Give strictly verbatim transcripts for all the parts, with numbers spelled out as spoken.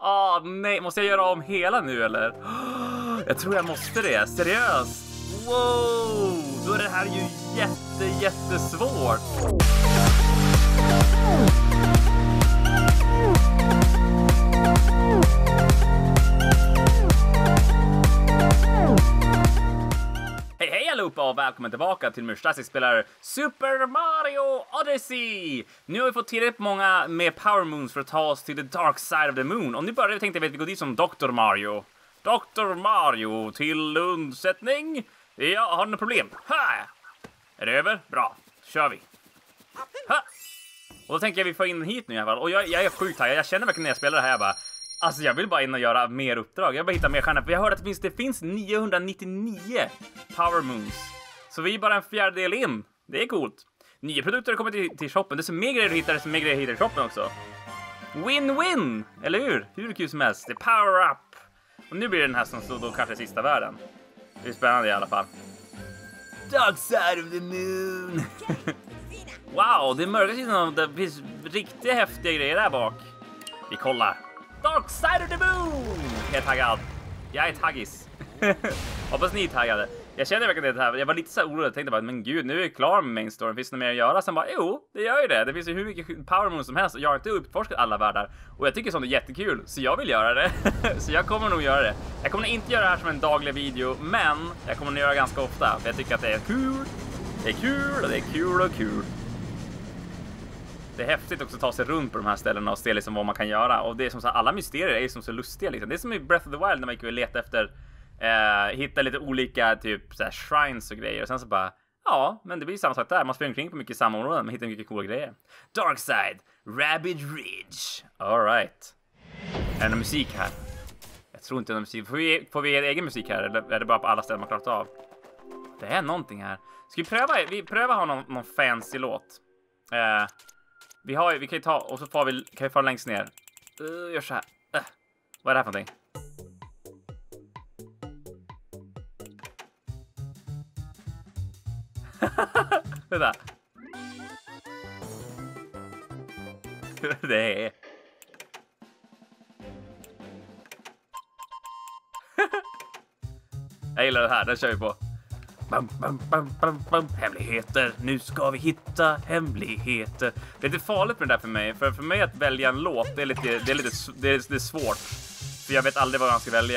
Åh, nej. Måste jag göra om hela nu, eller? Jag tror jag måste det. Seriöst. Wow. Då är det här ju jätte, jättesvårt. Hej hej allihopa och välkommen tillbaka till Murstasi spelar Super Mario Odyssey! Nu har vi fått tillräckligt många med Power Moons för att ta oss till the dark side of the moon. Och nu börjar vi tänkte jag att vi går dit som doktor Mario. doktor Mario till undsättning. Ja, har du något problem? Ha! Är det över? Bra, kör vi. Ha! Och då tänker jag vi får in hit nu i alla fall. Och jag, jag är sjukt här, jag känner verkligen när jag spelar det här, jag bara... Alltså jag vill bara in och göra mer uppdrag. Jag vill bara hitta mer stjärnor. För jag hörde att det finns, det finns niohundranittionio Power Moons. Så vi är bara en fjärdedel in. Det är coolt. Nya produkter kommer till, till shoppen. Det är så mer grejer du hittar, det är så mer grejer du hittar i shoppen också. Win-win! Eller hur? Hur kul som helst. Det är power up. Och nu blir det den här som står då kanske sista världen. Det är spännande i alla fall. Dark side of the moon. Wow, det är mörka sidan. Det finns riktigt häftiga grejer där bak. Vi kollar. Dark side of the moon! Jag är taggad. Jag är taggis. Hoppas ni är taggade. Jag känner verkligen det här. Jag var lite så här orolig. Jag tänkte bara, men gud, nu är jag klar med main story. Finns det mer att göra? Sen bara, jo, det gör ju det. Det finns ju hur mycket power moon som helst. Och jag har inte uppforskat alla världar. Och jag tycker sånt är jättekul. Så jag vill göra det. Så jag kommer nog göra det. Jag kommer inte göra det här som en daglig video. Men jag kommer nog göra det ganska ofta. För jag tycker att det är kul. Det är kul och det är kul och kul. Det är häftigt också att ta sig runt på de här ställena och se liksom vad man kan göra. Och det är som så här, alla mysterier är som så lustiga liksom. Det är som i Breath of the Wild när man gick och leta efter eh, hitta lite olika typ så här, shrines och grejer. Och sen så bara, ja, men det blir samma sak där. Man springer omkring på mycket samma områden, men hittar mycket coola grejer. Darkside, Rabbit Ridge. All right. Är det någon musik här? Jag tror inte det är någon musik. Får vi, får vi egen musik här? Eller är det bara på alla ställen man klarat av? Det är någonting här. Ska vi pröva? Vi prövar ha någon, någon fancy låt. Eh... Vi har vi kan ju ta och så får vi kan vi få längst ner. Uh, gör så här. Uh. Vad är det här för någonting? Vänta. Det är. Jag gillar det här. Den kör vi på. Bam, bam, bam, bam, bam. Hemligheter, nu ska vi hitta hemligheter. Det är lite farligt med det där för mig. För för mig att välja en låt, det är lite, det är lite det är, det är svårt. För jag vet aldrig vad man ska välja.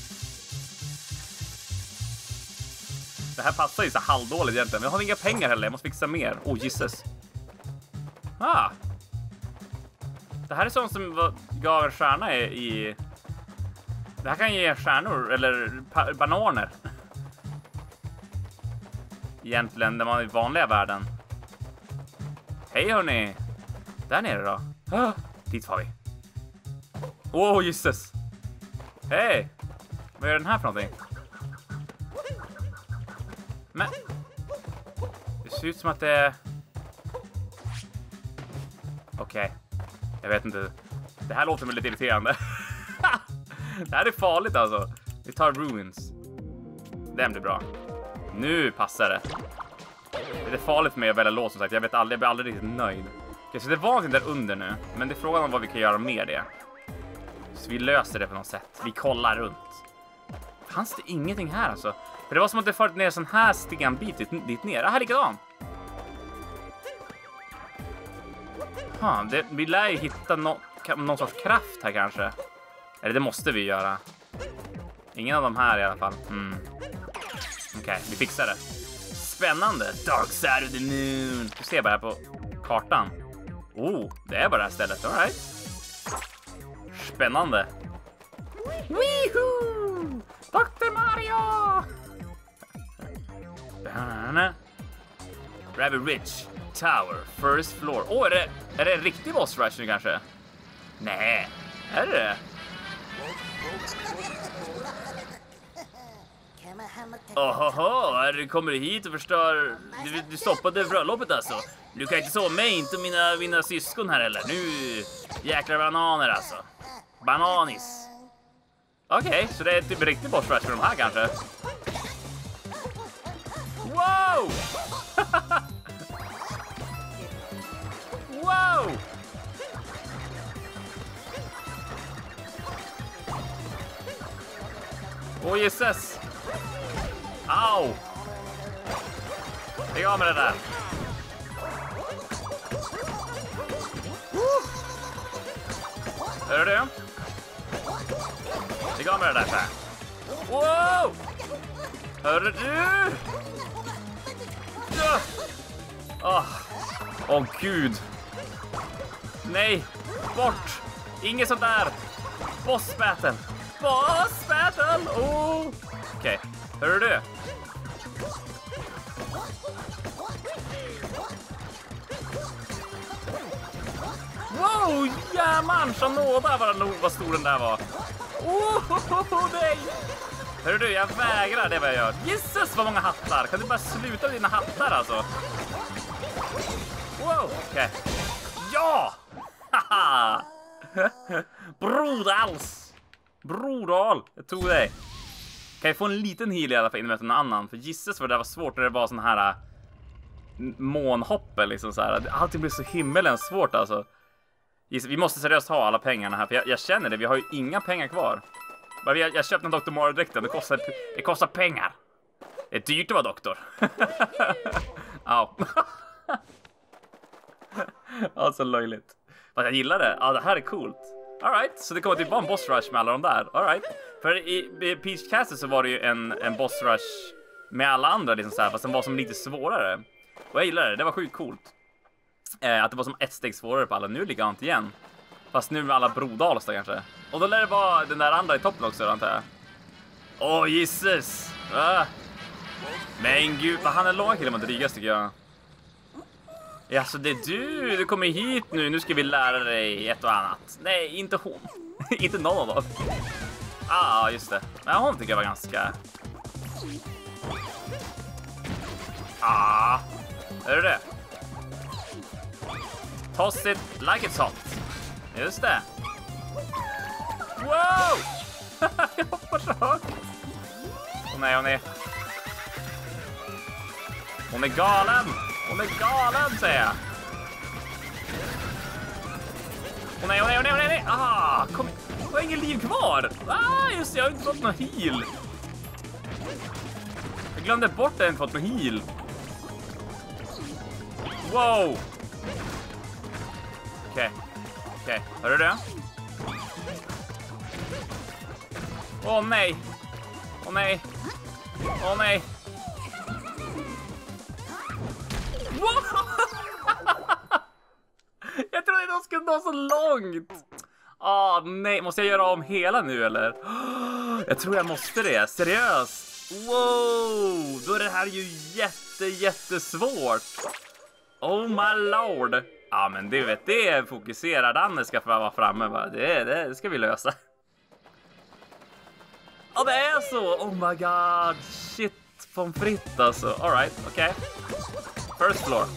Det här passar ju så halvdåligt egentligen. Men jag har inga pengar heller, jag måste fixa mer. Oh, Jesus. Ah. Det här är sånt som gav en stjärna i, i... Det här kan ge stjärnor, eller bananer. Egentligen, när man är i vanliga världen. Hej hörni. Där nere då. Ah, dit får vi. Åh, oh, Jesus. Hej. Vad är den här för någonting? Men det ser ut som att det är... Okej. Okay. Jag vet inte. Det här låter mig lite irriterande. Det här är farligt alltså. Vi tar Ruins. Den blir bra. Nu passar det. Det är farligt för mig att välja låt som sagt. Jag vet aldrig, jag blir aldrig riktigt nöjd. Okej, så det var någonting där under nu. Men det är frågan om vad vi kan göra med det. Så vi löser det på något sätt. Vi kollar runt. Fanns det ingenting här alltså? För det var som att det farit ner en sån här stenbit dit, dit ner. Ah, här likadan. Ha, det, vi lär ju hitta no, någon sorts kraft här kanske. Eller det måste vi göra. Ingen av de här i alla fall. Mm. Okej, okay, vi fixar det. Spännande. Dark side of the moon. Du ser bara här på kartan. Oh, det är bara det här stället. All right. Spännande. Woohoo! doktor Mario! Rabbit Ridge Tower, first floor. Åh, oh, är, det, är det en riktig boss rush nu kanske? Nej, är det det? Ohoho, du kommer hit och förstör. Du, du stoppade bröllopet alltså. Du kan inte sova mig, inte mina, mina syskon här heller. Nu jäklar bananer alltså. Bananis. Okej, okay, så det är typ riktigt boss rush för de här kanske. Wow! Wow! Åh, gisses! Au! Lägg av med det där. Uh. Hör du? Lägg av med det där så här. Wow! Hör du? Ja! Åh, oh. oh, gud. Nej, bort. Inget sånt där. Boss battle. Boss battle. Oh. Okej, okay. Hör du? Wow, jämman, Shanoda var nog vad stor den där var. Oh, oh, oh, nej. Hör du, jag vägrar, det är vad jag gör. Jesus, vad många hattar. Kan du bara sluta med dina hattar alltså? Wow, okej. Okay. Ja! Haha! Brodals! Brodal! Jag tog dig. Kan jag få en liten heal i alla fall innan jag möter någon annan? För Jesus vad det var svårt när det var sån här månhoppe liksom så här. Allting blir så himmelens svårt alltså. Vi måste seriöst ha alla pengarna här. För jag, jag känner det, vi har ju inga pengar kvar. Jag, jag köpte en doktor Mario-dräkten, det kostar, det kostar pengar. Det är dyrt att vara doktor. Au. Ja, så löjligt. Fast jag gillar det. Ja, det här är coolt. All right, så det kommer typ vara en boss rush med alla de där. All right. För i, i Peach Castle så var det ju en, en boss rush med alla andra liksom så här, fast den var som lite svårare. Och jag gillar det, det var sjukt coolt. Eh, att det var som ett steg svårare på alla. Nu ligger han inte igen. Fast nu med alla Brodals då kanske. Och då lär det vara den där andra i toppen också, antar jag. Åh, oh, Jesus! Ah. Men gud, vad han är långa killen mot drygas tycker jag. Ja, så det är du. Du kommer hit nu. Nu ska vi lära dig ett och annat. Nej, inte hon. Inte någon av dem. Ah, just det. Men hon tycker jag var ganska... Ah. Hör du det? Toss it like it's hot. Just det. Wow! Jag hoppar så högt. Åh nej, hon är... Hon är galen! Hon är galen, säger jag. Åh nej, åh nej, åh nej, åh nej! Ah, kom... Jag har ingen liv kvar! Ah, just det, jag har inte fått någon heal. Jag glömde bort att jag inte fått någon heal. Wow! Okej, okay. okej, okay. Hör du det? Åh nej! Åh nej! Åh nej! Wow! Jag trodde de skulle nå så långt! Åh nej, måste jag göra om hela nu eller? Jag tror jag måste det, seriöst! Wow! Då är det här ju jätte, jättesvårt! Oh my lord! Ja men du vet, det är fokuserad Anne ska få vara framme va? Det, det ska vi lösa. Ja det är så! Oh my god! Shit, pommes frites alltså. Alright, okej. Okay. First floor.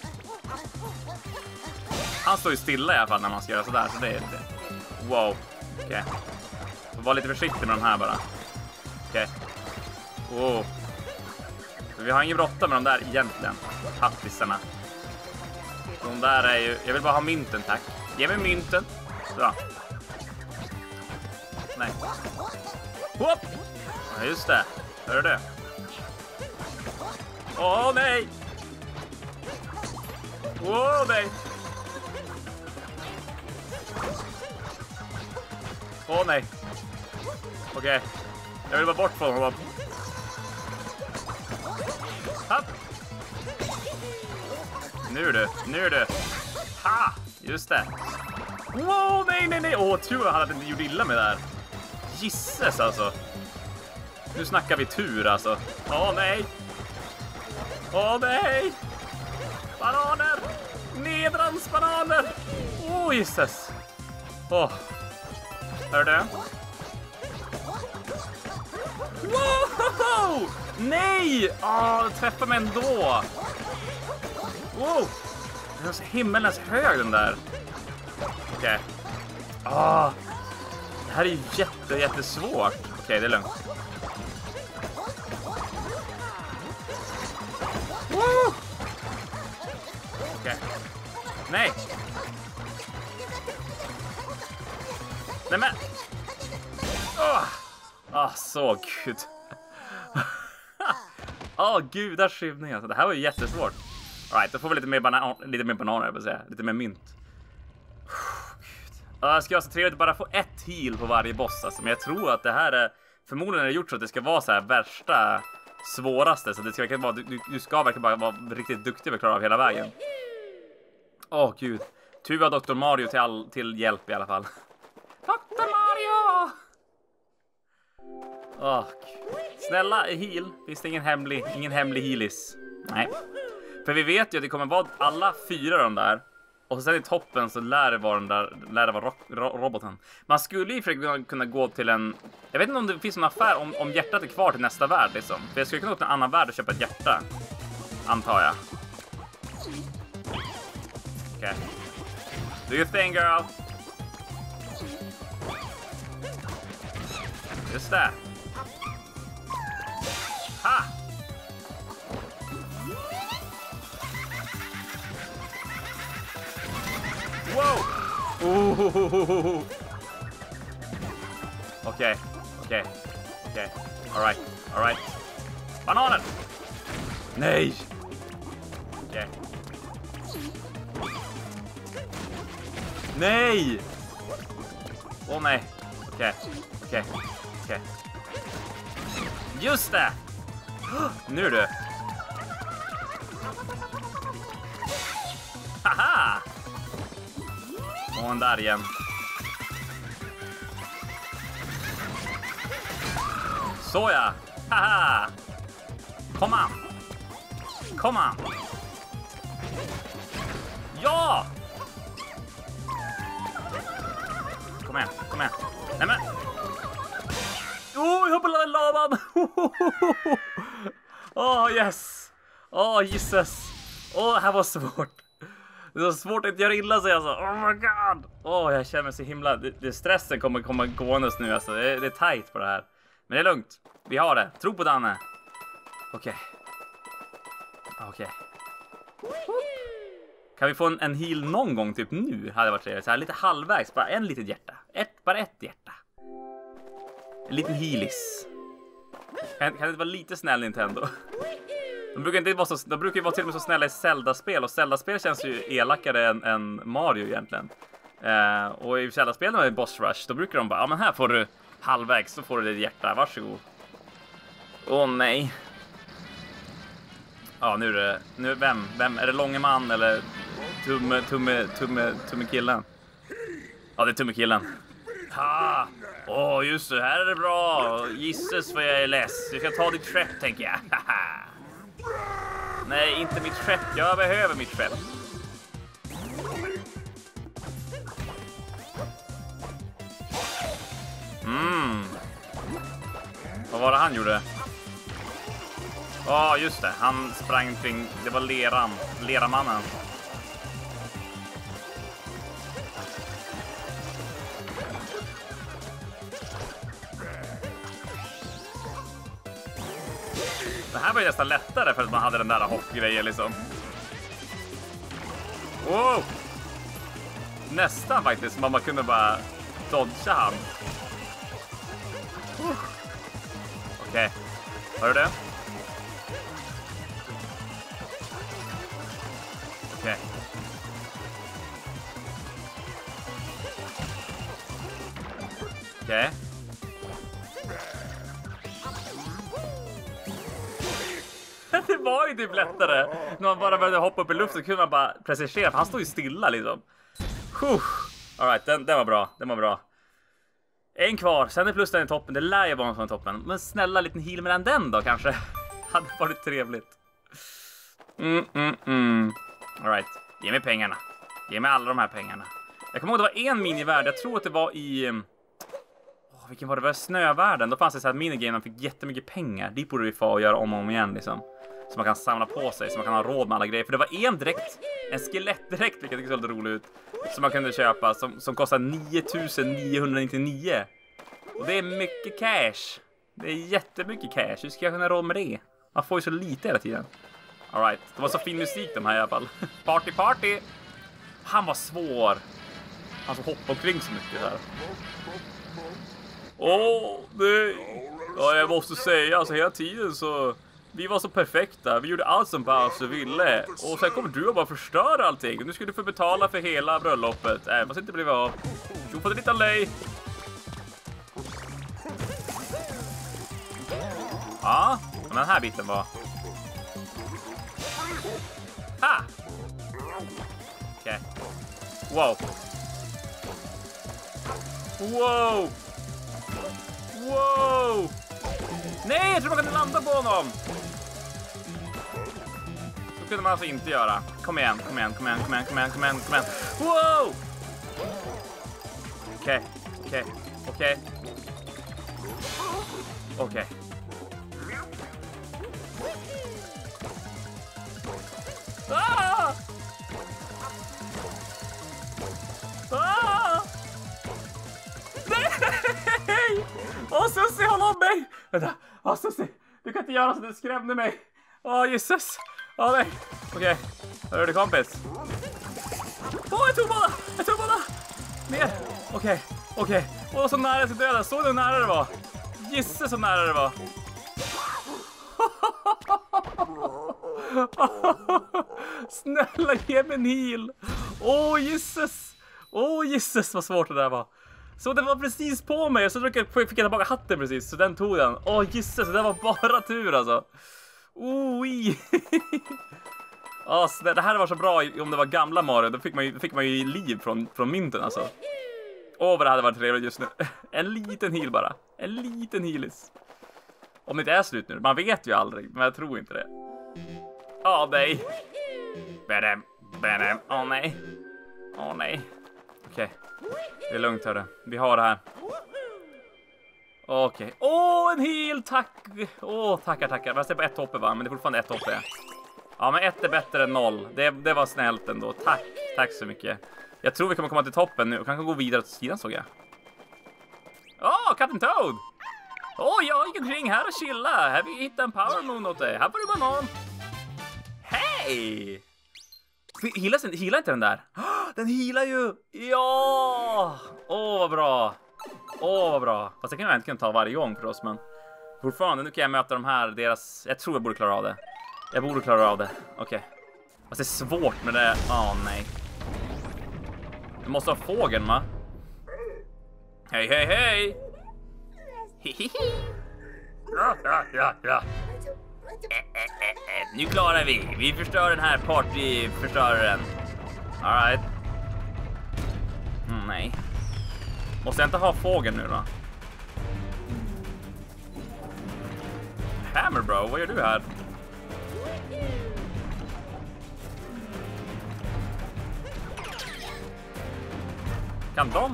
Han står ju stilla i alla fall när man ska göra sådär. Så det är inte... Wow, okej. Okay. Var lite försiktig med de här bara. Okej. Okay. Wow. Vi har ingen bråttom med de där egentligen. Hattisarna. De där är ju... Jag vill bara ha mynten, tack. Ge mig mynten. Så. Nej. Hopp! Ja, just det. Hör du det? Åh, nej! Åh, nej! Åh, nej. Okej. Okay. Jag vill bara bort från honom. Hopp! Nu är du, nu är du. Ha! Just det. Wow, nej, nej, nej. Åh, tur jag hade inte gjort illa med det här. Gisses alltså. Nu snackar vi tur alltså. Åh, nej. Åh, nej. Bananer. Nedrans bananer. Åh, gisses. Åh. Hör du? Wow! Nej! Åh, träffar mig ändå. Wow! Den är så himmelens hög den där. Okej. Okay. Ah, det här är ju jätte, jättesvårt. Okej, okay, det är lugnt. Woo! Okej. Okay. Nej! Nej men! Oh. Ah, så gud. Åh, oh, gudars skivning alltså. Det här var ju jättesvårt. All right, då får vi lite mer banan, lite mer bananer, jag vill säga. Lite mer mynt. Uh, jag ska vara så trevligt att bara få ett heal på varje boss alltså. Men jag tror att det här är förmodligen är det gjort så att det ska vara så här värsta svåraste. Så det ska verkligen vara, du, du ska verkligen bara vara riktigt duktig för att klara av hela vägen. Åh oh, gud. Tur vi har doktor Mario till, all, till hjälp i alla fall. doktor Mario! Åh, oh, snälla heal. Finns det ingen hemlig, ingen hemlig healis? Nej. För vi vet ju att det kommer vara alla fyra de där. Och sen i toppen så lär det vara den där, lär det vara ro ro roboten. Man skulle ju försöka kunna gå till en... Jag vet inte om det finns någon affär om, om hjärtat är kvar till nästa värld liksom. För jag skulle kunna gå till en annan värld och köpa ett hjärta. Antar jag. Okej. Okay. Do your thing, girl. Just det. Ha! Wow! Okej, okej, okej, okej. All right, all right. Bananen! Nej! Okej. Nej! Åh oh, nej. Okej, okej, okej. Just det! Nu är du. Haha! Och en där igen. Så ja. Haha. Kom an. Kom an. Ja! Kom igen, kom igen. Nej men. Oh, jag hoppar i lavan. Åh, oh, yes. Åh, oh, Jesus. Åh, oh, det här var svårt. Det är så svårt att göra illa sig alltså. Oh my god. Åh, oh, jag känner mig så himla... Det, det stressen kommer komma gåendes nu alltså. Det är, det är tajt på det här. Men det är lugnt. Vi har det. Tro på Danne. Okej. Okay. Okej. Okay. Kan vi få en, en heal någon gång typ nu? Hade varit trevligt. Så här lite halvvägs. Bara en litet hjärta. Ett, bara ett hjärta. En liten healis. Kan, kan det vara lite snäll Nintendo? De brukar inte vara så, de brukar ju vara till och med så snälla i Zelda-spel. Och Zelda-spel känns ju elakare än, än Mario egentligen. Eh, och i Zelda-spel när det är boss rush, då brukar de bara, ja men här får du halvvägs, så får du ditt hjärta, varsågod. Åh nej. Ja, nu är det, nu, vem, vem, är det långe man eller tumme, tumme, tumme, tumme killen? Ja, det är tumme killen. Ha! Åh, oh, just det, här är det bra. Gisses vad jag är less. Jag ska ta ditt skepp, tänker jag. Nej, inte mitt skepp. Jag behöver mitt skepp. Mm. Vad var det han gjorde? Ja, oh, just det. Han sprang kring... Det var leran. Leramannen. Det här var ju nästan lättare för att man hade den där hoppgrejen liksom. Wow! Nästan faktiskt, som man kunde bara dodga han. Uh. Okej, okay. Hör du det? Okej. Okay. Okej. Okay. Det var ju typ lättare. När man bara började hoppa upp i luften så kunde man bara precisera. Han stod ju stilla liksom. Alright, den, den var bra. Den var bra. En kvar. Sen är plus den i toppen. Det lär ju vara en sån i toppen. Men snälla, liten heal mellan den då kanske. Hade varit trevligt. Mm, mm, mm. Alright. Ge mig pengarna. Ge mig alla de här pengarna. Jag kommer ihåg att det var en minivärld. Jag tror att det var i... Oh, vilken var det? Det var snövärlden. Då fanns det så här minigame. Man fick jättemycket pengar. Det borde vi få göra om och om igen liksom. Så man kan samla på sig. Så man kan ha råd med alla grejer. För det var en direkt. En skelettdräkt. Vilket såg lite roligt ut. Som man kunde köpa. Som, som kostar nio tusen niohundranittionio. Och det är mycket cash. Det är jättemycket cash. Hur ska jag kunna råd med det? Man får ju så lite hela tiden. Alright. Det var så fin musik de här i alla fall. Party party. Han var svår. Han som hoppade omkring så mycket där. Åh, nej. Ja, jag måste säga, alltså hela tiden så... Vi var så perfekta, vi gjorde allt som Bowser ville. Och sen kommer du och bara förstöra allting. Nu ska du få betala för hela bröllopet. Även fast det inte blev av. Du får det lite lej. Ja, men den här biten var... Ha! Okej. Okay. Wow. Wow! Wow! Nej, jag tror man kan landa på honom! Så kunde man alltså inte göra. Kom igen, kom igen, kom igen, kom igen, kom igen, kom igen, kom igen. Wow! Okej, okej, okej. Okej. Ah! Ah! Nej! Åh, Susie, håll om mig! Vänta, åh, Susie, du kan inte göra så, du skrämde mig. Åh, Jesus. Åh, nej. Okej, hör du det, kompis? Åh, jag tog båda! Jag tog båda! Ner! Okej, okej. Åh, så nära till döden. Såg du hur nära det var? Jesus, så nära det var. Snälla, ge mig en heal. Åh, Jesus. Åh, Jesus, vad svårt det där var. Så det var precis på mig. Så fick jag tillbaka hatten precis. Så den tog den. Åh, Jesus, det var bara tur alltså. Oj. Alltså, det här var så bra om det var gamla Mario. Då fick man ju, fick man ju liv från, från mynten alltså. Åh, vad det hade varit trevligt just nu. En liten heal bara. En liten healis. Om det inte är slut nu. Man vet ju aldrig. Men jag tror inte det. Åh, nej. Badam, badam. Åh, nej. Åh, nej. Okej. Det är lugnt, hörru. Vi har det här. Okej. Okay. Åh, en heal, tack. Åh, tackar, tackar. Jag ser på ett hoppe, va? Men det är fortfarande ett hoppe. Ja, men ett är bättre än noll. Det, det var snällt ändå. Tack, tack så mycket. Jag tror vi kommer komma till toppen nu. Och kanske gå vidare till sidan, såg jag. Åh, Captain Toad. Åh, jag gick omkring här och chilla. Här vi hittat en power moon åt dig. Här får du banan. Hej! Healar, healar inte den där? Den healar ju! Ja! Åh, vad bra! Åh, vad bra! Fast det kan jag inte kunna ta varje gång för oss, men... Fortfarande, nu kan jag möta de här, deras... Jag tror jag borde klara av det. Jag borde klara av det. Okej. Okay. Fast det är svårt med det... Åh, nej. Du måste ha fågeln, va? Hej, hej, hej! Hihihi! Ja, ja, ja, ja. Eh, eh, eh. Nu klarar vi. Vi förstör den här partyförstöraren. All right. Mm, nej. Måste jag inte ha fågeln nu då? Hammer bro, vad gör du här? Kan de?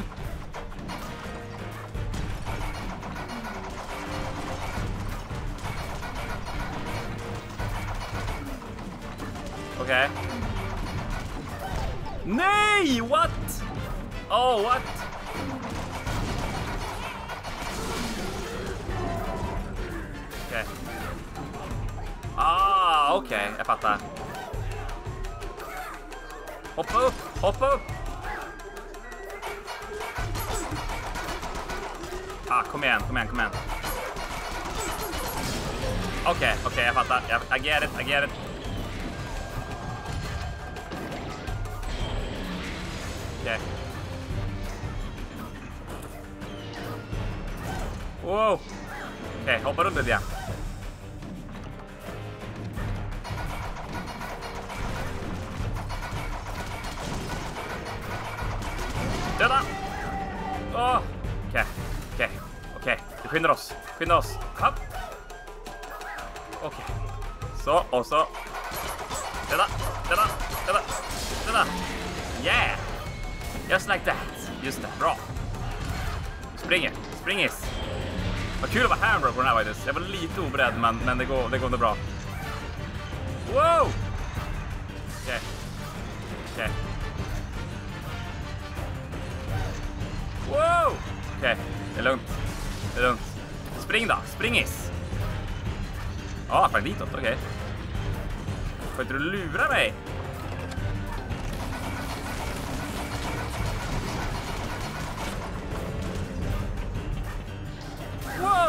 Okej. Okay. Nej, what? Oh, what? Okej. Okay. Ah, okej, okay. Jag fattar. Hoppa upp, hoppa upp. Ah, kom igen, kom igen, kom igen. Okej, okay, okej, okay, jag fattar. Jag, I get it, I get it. Okej. Okay. Wow. Okej, okay, hoppa runt lite igen. Döda! Åh! Okej, okej, okej. Vi skyndar oss, skyndar oss. Hopp! Okej. Okay. Så, och så. Döda, döda, döda, döda. Yeah! Just like that. Just det, bra. Springer, springis. Vad kul att vara hammer på den här faktiskt. Jag var lite oberedd, men, men det går det går inte bra. Wow! Okej. Okay. Okej. Okay. Wow! Okej, okay. Det är lugnt. Det är lugnt. Spring då, springis. Ja, ah, fan ditåt, okej. Okay. Får inte du lura mig?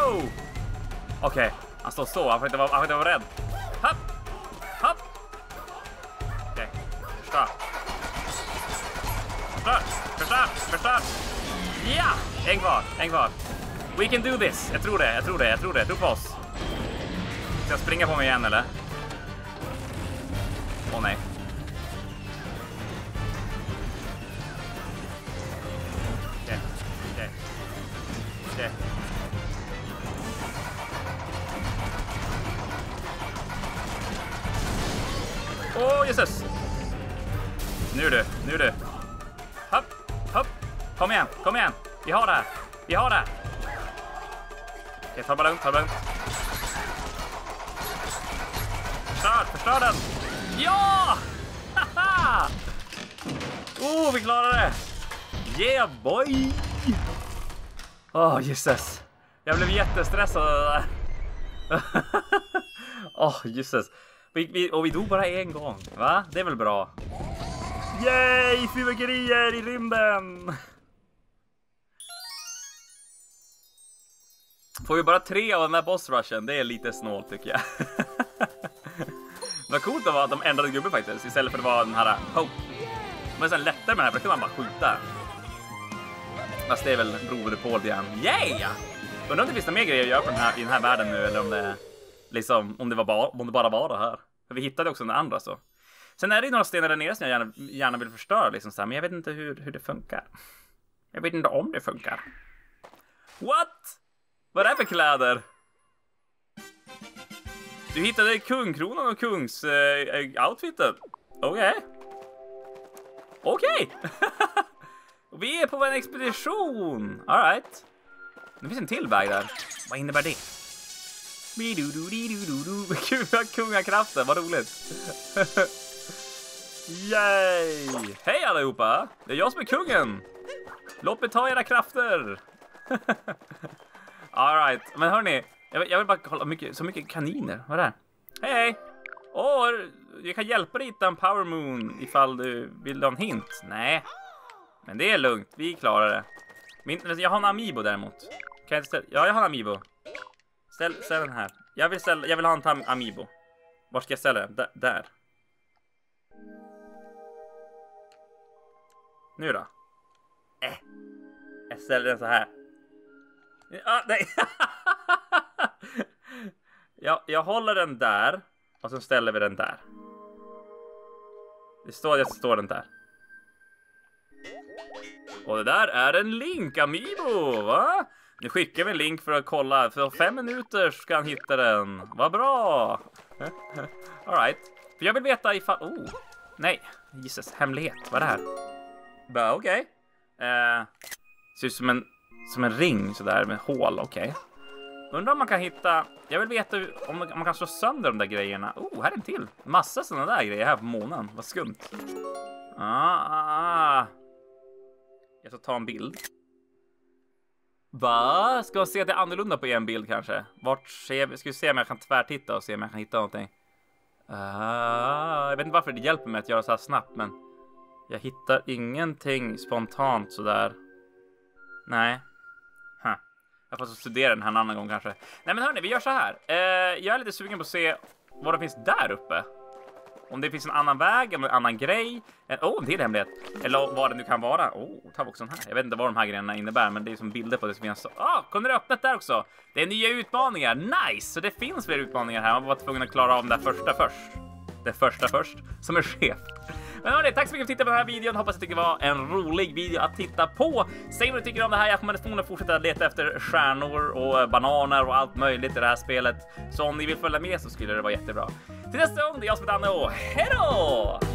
Go! Okej, okay. Han står så. Han får inte vara, han får inte vara rädd. Hopp! Hopp! Okej, okay. Förstör. Förstör, förstör, förstör. Ja! En kvar, en kvar. We can do this. Jag tror det, jag tror det, jag tror det. Tro på oss. Ska jag springa på mig igen, eller? Åh, oh, nej. Okej, okej. Okej. Åh, oh, Jesus! Nu är du, nu är du. Hopp, hopp. Kom igen, kom igen. Vi har det här. Vi har det här. Okej, ta bara lugnt, ta bara lugnt. Förstör, förstör den. Ja! Haha! Oh, vi klarar det. Yeah, boy! Åh, oh, Jesus. Jag blev jättestressad. Åh, oh, Jesus. Vi, vi, och vi dog bara en gång, va? Det är väl bra. Yay, fyrverkerier i rymden! Får vi bara tre av den här boss rushen? Det är lite snålt, tycker jag. Det var coolt att vara att de ändrade gubben faktiskt, istället för att vara den här Hope. Men sen lättare med den här, för då kan man bara skjuta. Fast det är väl beroende på det igen. Yay! Undrar om det finns några mer grejer att göra på den här, i den här världen nu, eller om det, liksom, om det, var bara, om det bara var det här. För vi hittade också den andra så. Sen är det några stenar där nere som jag gärna, gärna vill förstöra, liksom så här, men jag vet inte hur, hur det funkar. Jag vet inte om det funkar. What? Vad är det för kläder? Du hittade kungkronan och kungs äh, outfiten. Okej. Okay. Okej. Okay. Vi är på en expedition. All right. Det finns en till väg där. Vad innebär det? Gud, jag har kungakraften. Vad roligt. Yay! Hej allihopa! Det är jag som är kungen. Låt mig ta era krafter. All right. Men hörni, jag vill, jag vill bara kolla mycket, så mycket kaniner. Vad är det? Hej, hej. Åh, jag kan hjälpa dig hitta en power moon ifall du vill ha en hint. Nej. Men det är lugnt. Vi klarar det. Min, jag har en amiibo däremot. Kan jag ställa? Ja, jag har en amiibo. Ställ, ställ den här. Jag vill, ställa, jag vill ha en tam amiibo. Var ska jag ställa den? D där. Nu då? Äh. Jag ställer den så här. Ah, nej. jag, jag håller den där. Och så ställer vi den där. Det står, jag står den där. Och det där är en Link amiibo, va? Nu skickar vi en link för att kolla. För fem minuter ska han hitta den. Vad bra. All right. För jag vill veta ifall... Oh, nej. Jesus, hemlighet. Vad är det här? Bara, okej. Okay. Eh, ser ut som en, som en ring sådär med hål, okej. Okay. Undrar om man kan hitta... Jag vill veta om man, om man kan slå sönder de där grejerna. Oh, här är en till. Massa sådana där grejer här på månen. Vad skumt. Ah, ah. Jag ska ta en bild. Va? Ska jag se att det är annorlunda på en bild kanske? Vart ser vi? Ska vi se om jag kan tvärtitta och se om jag kan hitta någonting. Uh, jag vet inte varför det hjälper mig att göra så här snabbt, men jag hittar ingenting spontant sådär. Nej. Huh. Jag får studera den här en annan gång kanske. Nej men hörni, vi gör så här. Uh, jag är lite sugen på att se vad det finns där uppe. Om det finns en annan väg, en annan grej. En, oh, en till hemlighet. Eller vad det nu kan vara. Oh, ta också den här. Jag vet inte vad de här grejerna innebär, men det är som bilder på det som finns. Ah, kunde du öppna där också? Det är nya utmaningar. Nice! Så det finns fler utmaningar här. Man var tvungen att klara av den där första först. Det första först, som är chef. Men hörni, tack så mycket för att titta på den här videon. Hoppas att det var en rolig video att titta på. Säg vad du tycker om det här. Jag kommer att fortsätta leta efter stjärnor och bananer och allt möjligt i det här spelet. Så om ni vill följa med så skulle det vara jättebra. Till nästa gång, det är jag som är Danne och hej då!